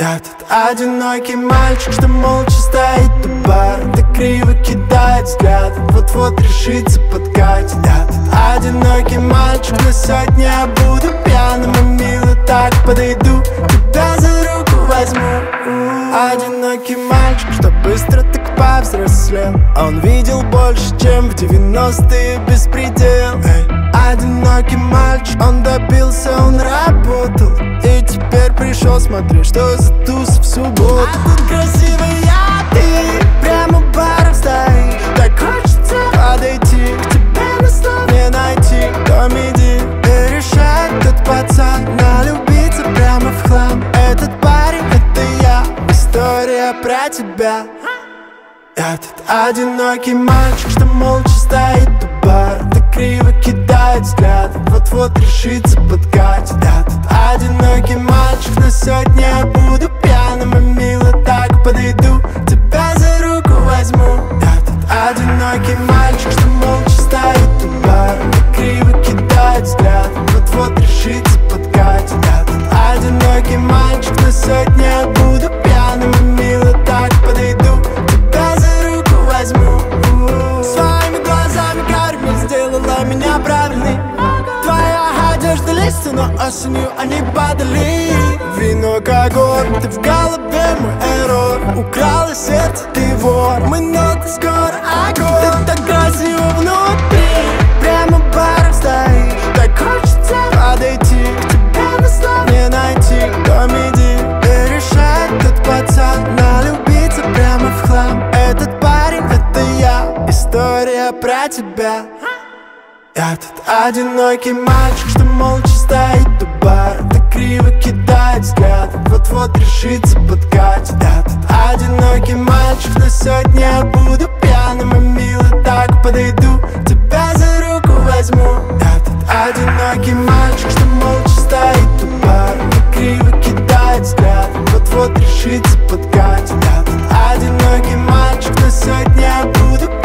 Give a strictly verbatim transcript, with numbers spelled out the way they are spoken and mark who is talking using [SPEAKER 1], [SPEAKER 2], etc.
[SPEAKER 1] Этот одинокий мальчик, что молча стоит у бара, так криво кидает взгляд, вот-вот решится подкатить. Этот одинокий мальчик, на сотни я буду пьяным и мило так подойду, тебя за руку возьму. Одинокий мальчик, что быстро так повзрослел, он видел больше, чем в девяностые беспредел. Эй. Одинокий мальчик, он добился, он работал, и теперь пришел, смотри, что за туз в субботу. А тут красивая ты, прямо баром стоишь, так хочется подойти к тебе, но слов не найти. Дом иди и решай, тот пацан налюбиться прямо в хлам. Этот парень, это я, история про тебя. Этот одинокий мальчик, что молча стоит у бара, так криво кидает взгляд, вот-вот решится подкатить. Этот одинокий мальчик, на сотни я буду пьяным и мило так подойду, тебя за руку возьму. Этот одинокий мальчик, что молча стоит у бара, так криво кидает взгляд, вот-вот решится подкатить. Этот одинокий мальчик, на сотни я буду пьяным и мило так подойду, тебя за руку возьму. Своими глазами карими сделала меня правильной. Твоя одежда листья, но осенью они падали. Вино, огонь, ты в голове мой эррор. Украла сердце, ты вор, мы ноты скоро огонь. Ты так красиво внутри, прямо баром стоишь, так хочется подойти к тебе, но слов не найти. Дом иди и решай, тот пацан налюбиться прямо в хлам. Этот парень, это я, история про тебя. Этот одинокий мальчик, что молча стоит у бара, так криво кидает взгляд, вот-вот решится подкатить. Этот одинокий мальчик, на сотни я буду пьяным и мило так подойду, тебя за руку возьму. Этот одинокий мальчик, что молча стоит у бара, так криво кидает взгляд, вот-вот решится подкатить. Этот одинокий мальчик, на сотни я буду